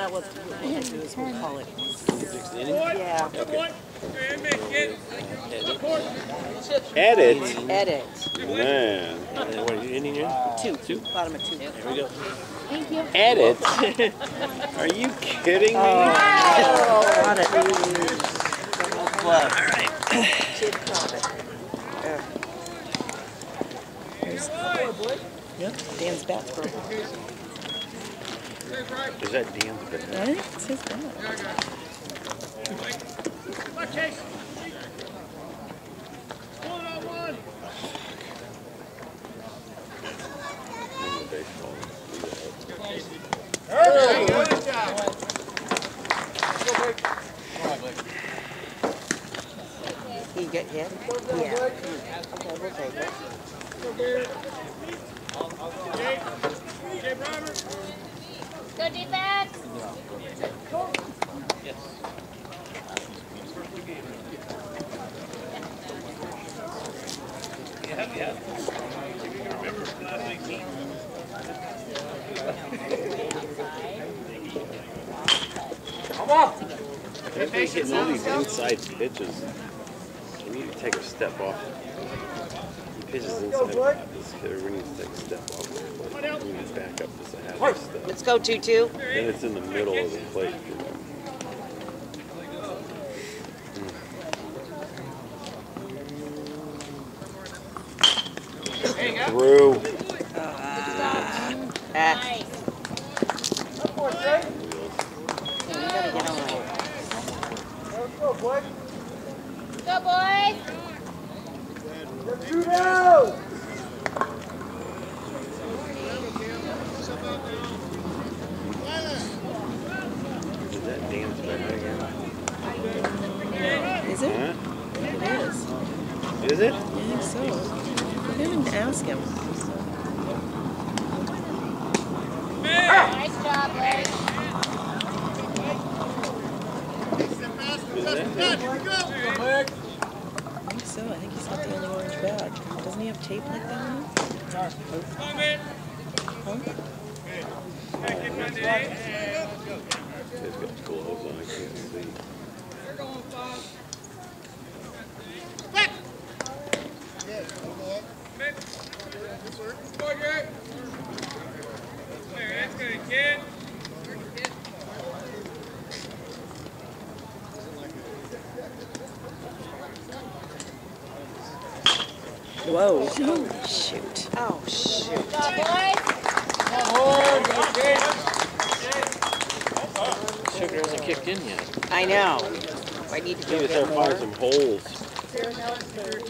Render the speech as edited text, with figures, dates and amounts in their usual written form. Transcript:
that what we'll do is we'll call it. 6th inning? Yeah. Okay. Edit? Edit. Man. What are you inning in? Two. Bottom of 2. There we go. Thank you. Edit? Are you kidding me? Oh, got it. All right. Kid caught it. Here's Dan's bat broke. Is that Dan's bat? I think it's his bat. He get hit? Yeah. Okay, we'll take it. Go defense. Yes. Yeah. Come on! They're hitting all these inside pitches. They need to take a step off. He pitches inside. This hitter, we need to take a step off. We need to back up just a half a step. Let's go 2-2. Then it's in the middle of the plate. Through. Nice. You gotta get on it. Go, boys. Is that Dan's back again? Is it? Huh? It is. Is it? I think so. I didn't ask him. Nice job, boys. Is that him? I think so. I think he's got the only orange badge. Doesn't he have tape like that on him? Huh? He's got gloves on, I can't see. Whoa. Oh, shoot. Oh, shoot. Go, boys. Sugar hasn't kicked in yet. I know. I need to You go need to get start more. finding some holes.